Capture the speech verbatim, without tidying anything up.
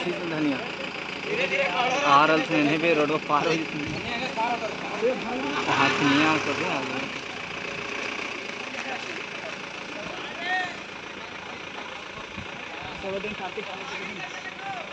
थी धनिया आ रहा थे नहीं पे रोड पर पार हो हाथ नहीं आ कर सब दिन खाते खाते